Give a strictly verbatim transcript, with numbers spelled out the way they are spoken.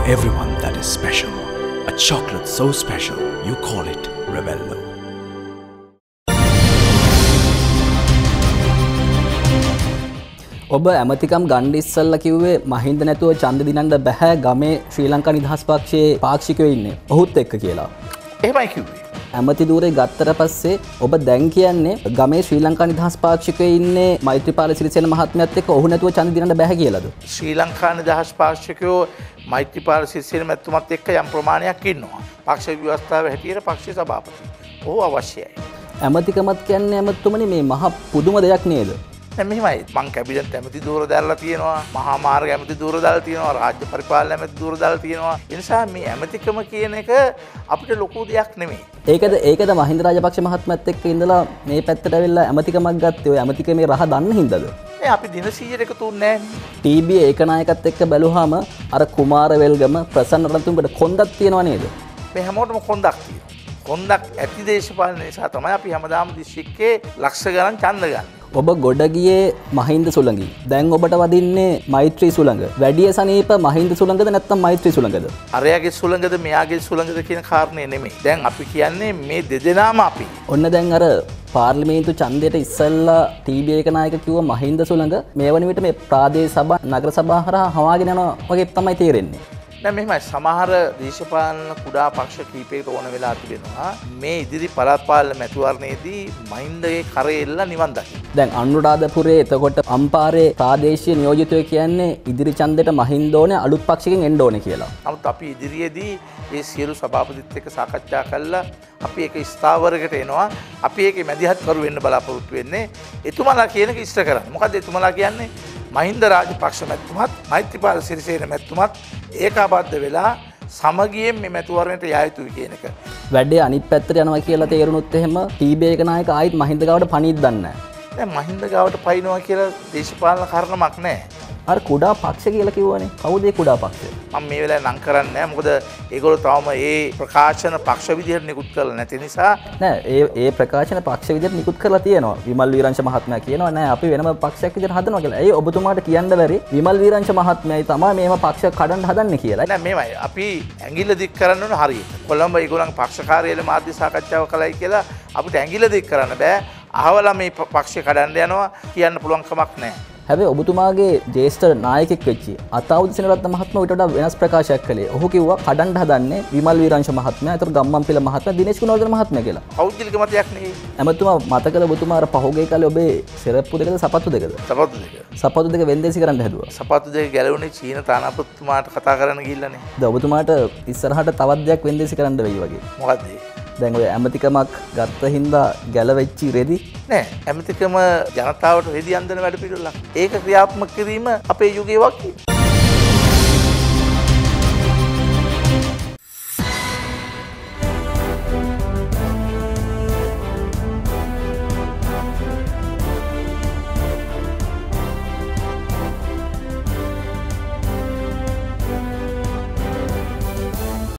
For everyone that is special, a chocolate so special, you call it Ravello. ඔබ ඇමතිකම් ගන්න ඉස්සල්ලා කිව්වේ මහින්ද නැතුව ඡන්ද දිනන්න බෑ ගමේ ශ්‍රී ලංකා නිදහස් පක්ෂයේ පාක්ෂිකයෝ ඉන්නේ. ඔහුත් එක්ක කියලා. එහෙමයි කිව්වේ. ඇමති ධූරේ ගත්තට පස්සේ ඔබ දැන් කියන්නේ ගමේ ශ්‍රී ලංකා නිදහස් පාක්ෂිකයෝ ඉන්නේ මෛත්‍රීපාල සිරිසේන මහත්මයාත් එක්ක ඔහු නැතුව ඡන්ද දිනන්න බෑ කියලාද? ශ්‍රී ලංකා නිදහස් පාක්ෂිකයෝ මෛත්‍රීපාල සිරිසේන මැතිතුමත් එක්ක යම් ප්‍රමාණයක් ඉන්නවා. පක්ෂ ව්‍යවස්ථාවේ හැටියට පක්ෂයේ සභාපති. ඔහු අවශ්‍යයි. ඇමතිකමත් කියන්නේ ඇමතුමනි මේ මහ පුදුම දෙයක් නේද? මෙහෙමයි මං කැබිනට් ඇමති ධූර දැල්ලා තියෙනවා, මහා මාර්ග ඇමති ධූර දාලා තියෙනවා, රාජ්‍ය පරිපාලන ඇමති ධූර දාලා තියෙනවා. ඒ නිසා මේ ඇමතිකම කියන එක අපිට ලොකු දෙයක් නෙමෙයි. ඒකද ඒකද මහින්ද රාජපක්ෂ මහත්මයාත් එක්ක ඉඳලා මේ පැත්තට ඇවිල්ලා ඇමතිකමක් ගත්තේ. ඔය ඇමතිකමේ රහ දන්න හින්දාද? ඒ අපි දින සීයට එකතු වෙන්නේ නැහැ. ටීබී ඒකනායකත් එක්ක බැලුවාම අර කුමාර වෙල්ගම ප්‍රසන්න රණතුංගට කොන්දක් තියෙනව නේද? මේ හැමෝටම කොන්දක් තියෙනවා. කොන්දක් ඇති දේශපාලන නිසා තමයි අපි හැමදාම දිස්ත්‍රික්කේ ලක්ෂ ගණන් ඡන්ද ගන්න. ඔබ ගොඩ ගියේ මහින්ද සුළඟි. දැන් ඔබට වදින්නේ මෛත්‍රී සුළඟ. වැඩි සනීප මහින්ද සුළඟද නැත්නම් මෛත්‍රී සුළඟද? අරයාගේ සුළඟද මෙයාගේ සුළඟද කියන කාරණේ නෙමෙයි. දැන් අපි කියන්නේ මේ දෙදෙනාම අපි. ඔන්න දැන් අර පාර්ලිමේන්තු ඡන්දයට ඉස්සෙල්ලා ටීබී ඒකනායක කිව්ව මහින්ද සුළඟ මේ වන විට මේ ප්‍රාදේශ සභා නගර සභා හරහා හවාගෙන යනවා වගේ තමයි තේරෙන්නේ. දැන් මෙහෙමයි සමහර දේශපාලන කුඩා පක්ෂ කීපයකට ඕන වෙලා තිබෙනවා මේ ඉදිරි පළාත් පාලන මැතිවරණයේදී මහින්දගේ කරේ එල්ල නිවන් දකින්න. දැන් අනුරාධපුරේ එතකොට අම්පාරේ ප්‍රාදේශීය නියෝජිතයෝ කියන්නේ ඉදිරි ඡන්දෙට මහින්ද ඕනේ අලුත් පක්ෂකින් එන්න ඕනේ කියලා. නමුත් අපි ඉදිරියේදී මේ සියලු සභාපතිත් එක්ක සාකච්ඡා කළා අපි ඒක ස්ථාවරයකට එනවා. අපි ඒකේ මැදිහත් කරු වෙන්න බලාපොරොත්තු වෙන්නේ. එතුමාලා කියන එක ඉෂ්ට කරන්න. මොකද එතුමාලා කියන්නේ මහින්ද රාජපක්ෂ මැතිතුමත් මෛත්‍රීපාල සිරිසේන මැතිතුමත් ඒකාබද්ධ වෙලා සමගියෙන් මේ මැතිවරණයට යා යුතුයි කියන එක. වැඩේ අනිත් පැත්තට යනවා කියලා තේරුණොත් එහෙම ටීබී ඒකනායක ආයිත් මහින්ද ගාවට පණින්න දන්නේ නැහැ. දැන් මහින්ද ගාවට පයින්නවා කියලා දේශපාලන කාරණාවක් නැහැ. අර කුඩා පක්ෂ කියලා කිව්වනේ. කවුද ඒ කුඩා පක්ෂය? මම මේ වෙලාවේ නම් කරන්නේ නැහැ. මොකද ඒගොල්ලෝ තවම ඒ ප්‍රකාශන පක්ෂ විදිහට නිකුත් කරලා නැති නිසා. නෑ ඒ ඒ ප්‍රකාශන පක්ෂ විදිහට නිකුත් කරලා තියෙනවා. විමල් වීරංශ මහත්මයා කියනවා නෑ අපි වෙනම පක්ෂයක් විදිහට හදනවා කියලා. ඒ ඔබතුමාට කියන්න බැරි විමල් වීරංශ මහත්මයායි තමයි මේව පක්ෂ කඩන්න හදන්නේ කියලා. නෑ මේවයි අපි ඇඟිල්ල දික් කරන්න ඕන හරියට. කොළඹ ඒගොල්ලන් පක්ෂ කාර්යාලයේ මාධ්‍ය සාකච්ඡාව කළයි කියලා අපිට ඇඟිල්ල දික් කරන්න බෑ. අහවලා මේ පක්ෂය කඩන්න යනවා කියන්න පුළුවන් කමක් නෑ. හැබැයි ඔබතුමාගේ ජේෂ්ඨ නායකයෙක් වෙච්චි අතාවුදි සෙනරත්න මහත්මයා ඊට වඩා වෙනස් ප්‍රකාශයක් කළේ. ඔහු කිව්වා කඩන්න හදන්නේ විමල් වීරංශ මහත්මයා, ඒතර ගම්මන්පිල මහත්මයා, දිනේෂ් ගුණවර්ධන මහත්මයා කියලා. පෞද්ගලික මතයක් නෙවෙයි. එමතුමා මතකද ඔබතුමා අර පහුගිය කාලේ ඔබේ සෙරප්පු දෙකද සපත්තු දෙකද? සපත්තු දෙක. සපත්තු දෙක වෙන්දේසි කරන්න හැදුවා. සපත්තු දෙක ගැලවුනේ චීන තානාපතිතුමාට කතා කරන්න ගිහිල්ලානේ. දැන් ඔබතුමාට ඉස්සරහට තවත් දෙයක් වෙන්දේසි කරන්න වෙයි වගේ. මොකද්ද ඒ? දැන් ඔය ඇමතිකමක් ගත්ත හින්දා ගැලවෙච්චි රෙදි නෑ ඇමතිකම ජනතාවට රෙදි අන්දන වැඩ පිළිවෙලක්. ඒක ක්‍රියාත්මක කිරීම අපේ යුගයේ වගේ.